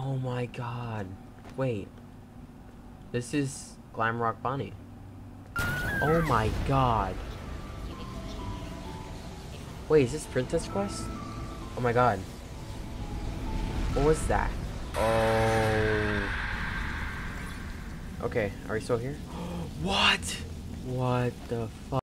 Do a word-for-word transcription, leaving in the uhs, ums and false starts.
Oh my god. Wait. This is Glamrock Bunny. Oh my god. Wait, is this Princess Quest? Oh my god. What was that? Oh. Okay, are we still here? What? What the fuck?